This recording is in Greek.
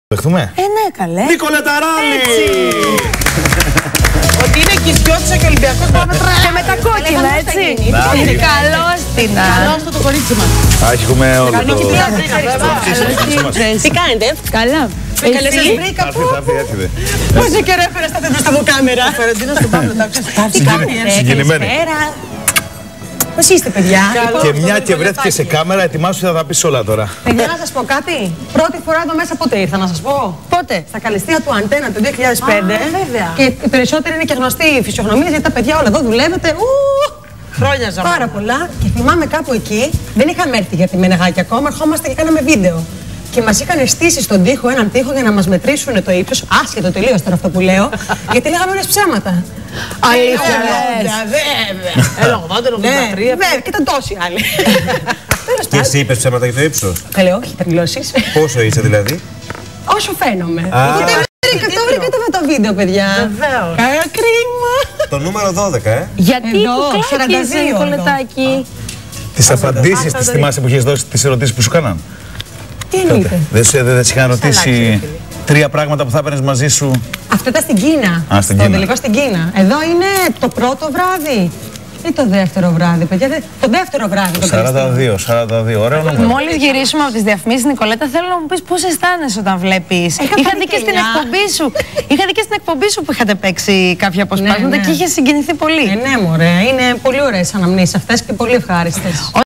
Δεχτούμε. Ναι, καλέ. Νίκολετα Ράλη! Ότι είναι Κισιώτησα και Ολυμπιακός πάμε τρέχει. Και με τα κόκκινα, έτσι. Καλώς την. Καλώς το κορίτσι μας. Έχουμε όλο το... Τι κάνετε? Καλά. Καλές σας βρήκα. Έρχεται. Πόσο καιρό έφερες τα τέτοια από κάμερα. Φερεντίνο στον Παύλο, τι κάνεις? Συγκινημένη. Πώς είστε, παιδιά? Και μια και βρέθηκε σε κάμερα, ετοιμάσου θα τα πεις όλα τώρα. Παιδιά, να σας πω κάτι. Πρώτη φορά εδώ μέσα πότε ήρθα, να σας πω. Πότε? Στα καλεστία του Αντένα το 2005. βέβαια. Και οι περισσότεροι είναι και γνωστοί φυσιογνωμίες, γιατί τα παιδιά όλα εδώ δουλεύετε. Χρόνια ζαμά. Πάρα πολλά. Και θυμάμαι κάπου εκεί, δεν είχαμε έρθει για τη Μενεγάκη ακόμα, ερχόμαστε και κάναμε βίντεο. Και μας είχαν στήσει στον τοίχο έναν τοίχο για να μας μετρήσουν το ύψος. Άσχετο τελείως τώρα αυτό που λέω, γιατί λέγαμε όλες ψέματα. Αλήθεια. Βέβαια. Έλα, 80, 83. Βέβαια, και ήταν τόσοι άλλοι. Και εσύ είπες ψέματα για το ύψος? Καλέ, όχι, τα δηλώσεις. Πόσο είσαι δηλαδή? Όσο φαίνομαι. Το βρήκατε με το βίντεο, παιδιά. Βεβαίως. Κρίμα. Το νούμερο 12, Γιατί Εδώ, κουκλάκες, 42 Νικολετάκη? Τις απαντήσεις τις θυμάσαι που είχες δώσει τις ερωτήσεις που σου κάναν? Τι εννοείται? Δεν σε είχαν ρωτήσει 3 πράγματα που θα έπαιρνες μαζί σου? Αυτό ήταν στην Κίνα. Στην Το Κίνα. τελικό στην Κίνα. Εδώ είναι το πρώτο βράδυ ή το δεύτερο βράδυ, παιδιά? Το δεύτερο βράδυ. Το 42, ωραίο νούμερο. Μόλις γυρίσουμε από τις διαφημίσεις, Νικολέτα, θέλω να μου πεις πώς αισθάνεσαι όταν βλέπεις. Είχα δει και στην εκπομπή σου. Είχα δει και στην εκπομπή σου που είχατε παίξει κάποια αποσπάσματα και είχε συγκινηθεί πολύ. Ναι, μωρέ. Είναι πολύ ωραίες αναμνήσεις αυτές και πολύ ευχάριστες.